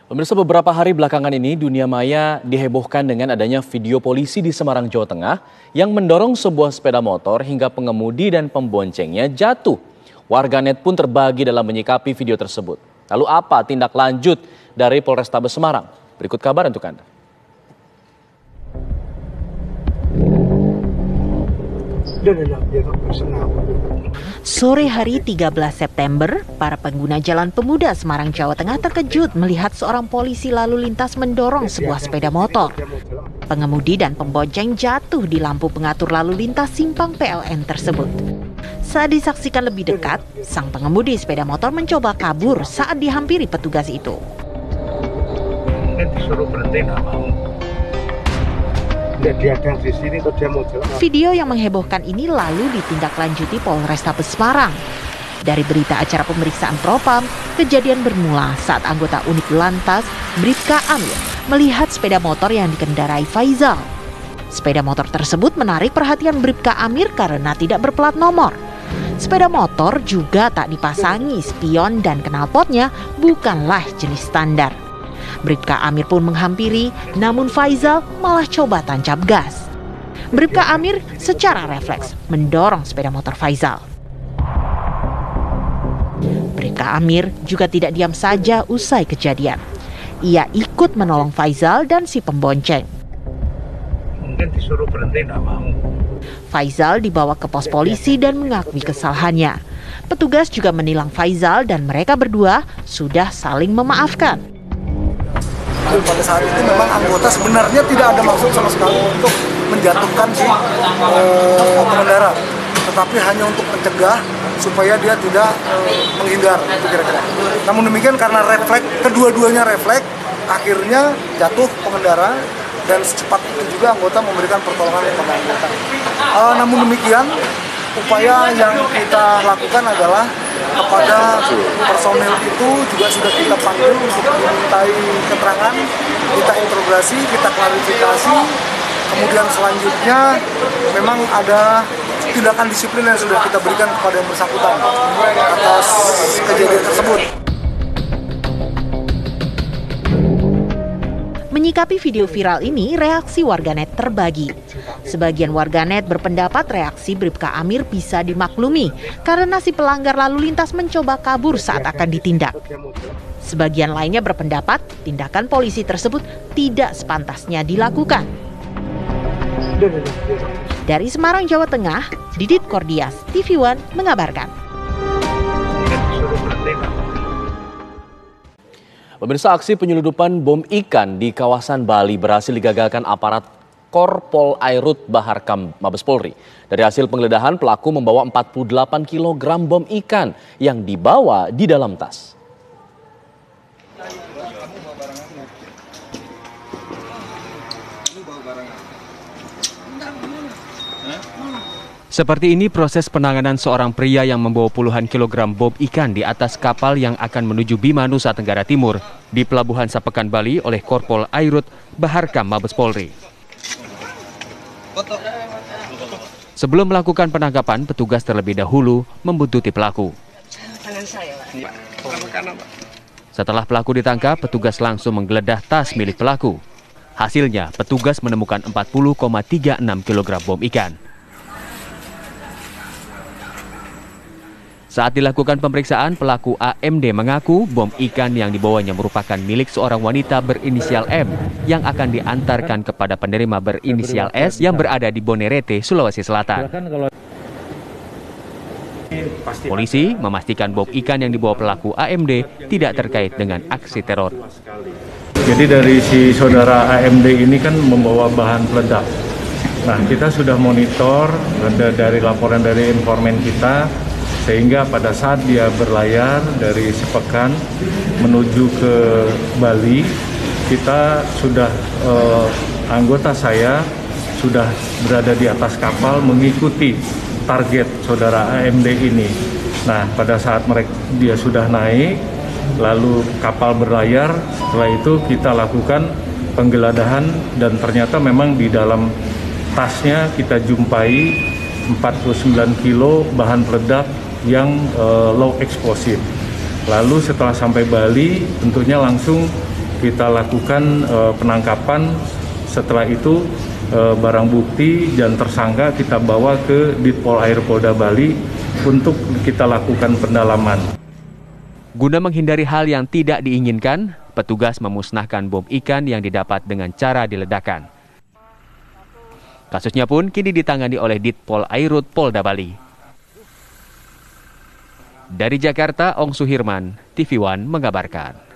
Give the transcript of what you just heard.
Pemirsa, beberapa hari belakangan ini dunia maya dihebohkan dengan adanya video polisi di Semarang, Jawa Tengah yang mendorong sebuah sepeda motor hingga pengemudi dan pemboncengnya jatuh. Warganet pun terbagi dalam menyikapi video tersebut. Lalu apa tindak lanjut dari Polrestabes Semarang? Berikut kabar untuk Anda. Sore hari 13 September, para pengguna Jalan Pemuda Semarang, Jawa Tengah terkejut melihat seorang polisi lalu lintas mendorong sebuah sepeda motor. Pengemudi dan pembonceng jatuh di lampu pengatur lalu lintas simpang PLN tersebut. Saat disaksikan lebih dekat, sang pengemudi sepeda motor mencoba kabur saat dihampiri petugas itu. Video yang menghebohkan ini lalu ditindaklanjuti Polrestabes Semarang. Dari berita acara pemeriksaan Propam, kejadian bermula saat anggota unit Lantas, Bribka Amir, melihat sepeda motor yang dikendarai Faizal. Sepeda motor tersebut menarik perhatian Bribka Amir karena tidak berplat nomor. Sepeda motor juga tak dipasangi spion dan knalpotnya bukanlah jenis standar. Bribka Amir pun menghampiri, namun Faizal malah coba tancap gas. Bribka Amir secara refleks mendorong sepeda motor Faizal. Bribka Amir juga tidak diam saja usai kejadian. Ia ikut menolong Faizal dan si pembonceng. Mungkin disuruh berhenti, tidak mau. Faizal dibawa ke pos polisi dan mengakui kesalahannya. Petugas juga menilang Faizal dan mereka berdua sudah saling memaafkan. Pada saat itu memang anggota sebenarnya tidak ada maksud sama sekali untuk menjatuhkan si pengendara, tetapi hanya untuk mencegah supaya dia tidak menghindar, itu kira-kira. Namun demikian karena refleks, kedua-duanya refleks, akhirnya jatuh pengendara dan secepat itu juga anggota memberikan pertolongan kepada anggota. Namun demikian, upaya yang kita lakukan adalah kepada personil itu juga sudah kita panggil untuk dimintai keterangan, kita interogasi, kita klarifikasi. Kemudian selanjutnya memang ada tindakan disiplin yang sudah kita berikan kepada yang bersangkutan atas kejadian tersebut. Menyikapi video viral ini, reaksi warganet terbagi. Sebagian warganet berpendapat reaksi Bribka Amir bisa dimaklumi karena si pelanggar lalu lintas mencoba kabur saat akan ditindak. Sebagian lainnya berpendapat tindakan polisi tersebut tidak sepantasnya dilakukan. Dari Semarang, Jawa Tengah, Didit Kordias, TV One mengabarkan. Pemirsa, aksi penyeludupan bom ikan di kawasan Bali berhasil digagalkan aparat Korpol Airut Baharkam Mabes Polri. Dari hasil penggeledahan, pelaku membawa 48 kg bom ikan yang dibawa di dalam tas. Seperti ini proses penanganan seorang pria yang membawa puluhan kilogram bom ikan di atas kapal yang akan menuju Bima, Nusa Tenggara Timur di Pelabuhan Sapekan, Bali oleh Korpol Airut Baharkam Mabes Polri. Sebelum melakukan penangkapan, petugas terlebih dahulu membuntuti pelaku. Setelah pelaku ditangkap, petugas langsung menggeledah tas milik pelaku. Hasilnya, petugas menemukan 40,36 kg bom ikan. Saat dilakukan pemeriksaan, pelaku AMD mengaku bom ikan yang dibawanya merupakan milik seorang wanita berinisial M yang akan diantarkan kepada penerima berinisial S yang berada di Bonerete, Sulawesi Selatan. Polisi memastikan bom ikan yang dibawa pelaku AMD tidak terkait dengan aksi teror. Jadi dari si saudara AMD ini kan membawa bahan peledak. Nah, kita sudah monitor dari laporan dari informan kita, sehingga pada saat dia berlayar dari Sepekan menuju ke Bali, kita sudah anggota saya sudah berada di atas kapal mengikuti target saudara AMD ini. Nah, pada saat dia sudah naik, lalu kapal berlayar, setelah itu kita lakukan penggeledahan dan ternyata memang di dalam tasnya kita jumpai 49 kilo bahan peledak yang low explosive. Lalu setelah sampai Bali, tentunya langsung kita lakukan penangkapan. Setelah itu barang bukti dan tersangka kita bawa ke Ditpol Air Polda Bali untuk kita lakukan pendalaman. Guna menghindari hal yang tidak diinginkan, petugas memusnahkan bom ikan yang didapat dengan cara diledakkan. Kasusnya pun kini ditangani oleh Ditpol Airut Polda Bali. Dari Jakarta, Ong Suhirman, TV One mengabarkan.